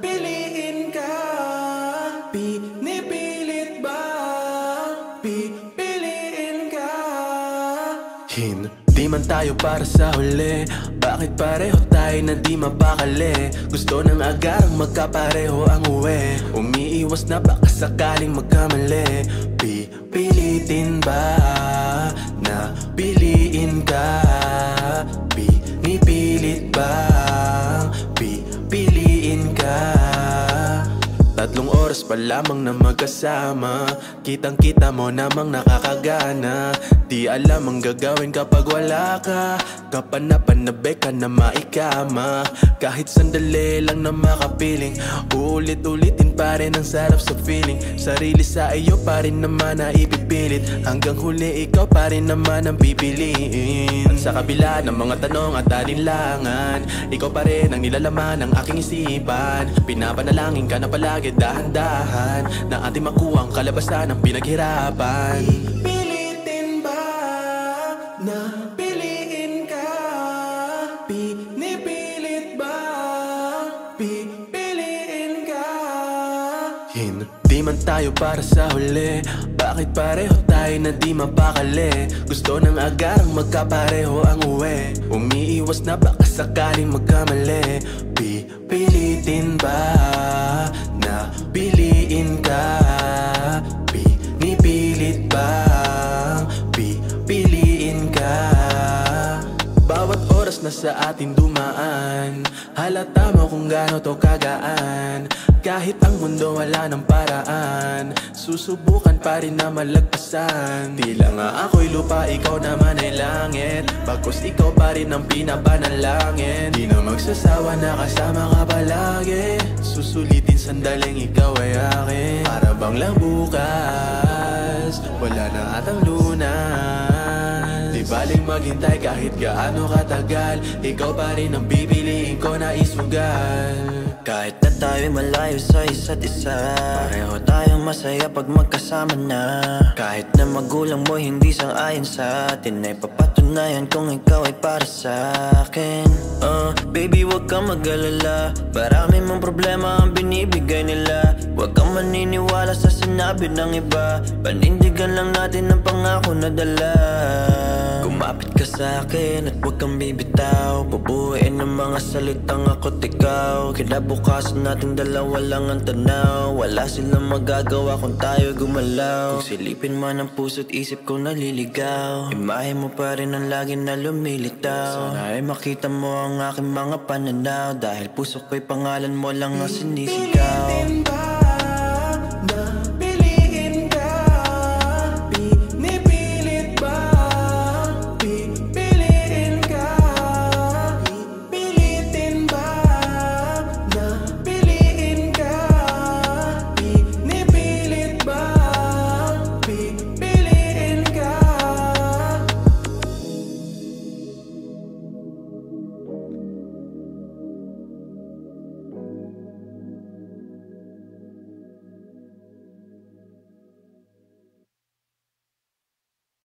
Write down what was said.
piliin ka? Pinipilit ba? Pipiliin ka? Hindi man tayo para sa huli. Bakit pareho tayo na di mapakali? Gusto ng agarang magkapareho ang uwi. Umiiwas na baka sakaling magkamali. Pipilitin ba na piliin ka? Pinipilit ba pipiliin ka? 3 oras pa lamang na magkasama, kitang-kita mo namang nakakagana. Di alam ang gagawin kapag wala ka. Kapanapanabay ka na maikama. Kahit sandali lang na makapiling, uulit-ulitin pa rin ang sarap sa feeling. Sarili sa iyo pa rin naman na ipipilit. Hanggang huli ikaw pa rin naman ang pipiliin. At sa kabila ng mga tanong at alinlangan, ikaw pa rin ang nilalaman ng aking isipan. Pinapanalangin ka na palagi dahan-dahan na ating makuha ang kalabasan ng pinaghirapan. Pilitin ba na piliin ka? Pinipilit ba pipiliin ka? Hindi man tayo para sa huli. Bakit pareho tayo na di mapakali? Gusto ng agarang magkapareho ang uwi. Umiiwas na baka sakaling magkamali. Pipilitin ba na piliin ka? Pinipilit ba pipiliin ka? Bawat oras na sa ating dumaan, halata mo kung gaano to kagaan. Kahit ang mundo wala ng paraan, susubukan pa rin na malagpasan. Tila nga ako'y lupa, ikaw naman ay langit. Bagkus ikaw pa rin ang pinapanalangin. Di na magsasawa na kasama ka palagi. Susulitin sandaling ikaw ay akin. Para bang lang bukas, wala na atang lunas. Di baling maghintay kahit gaano katagal. Ikaw pa rin ang pipiliin ko na isugal. Kahit na tayo'y malayo sa isa't isa, pareho tayong masaya pag magkasama na. Kahit na magulang mo hindi sang-ayon sa atin, ay papatunayan kung ikaw ay para sa akin. Baby, wag kang mag-alala, marami mong problema ang binibigay nila. Wag kang maniniwala sa sinabi ng iba, panindigan lang natin ang pangako na dala. Kumapit ka sa akin at wag kang bibitaw, bubuuin ng mga salitang ako't ikaw. Kinabukasan nating dalawa lang ang tanaw, wala silang magagawa kung tayo gumalaw. Kung silipin man ang puso't isip ko naliligaw, imahe mo pa rin ang lagi na lumilitaw. Sana ay makita mo ang aking mga pananaw, dahil puso ko'y pangalan mo lang ang sinisigaw.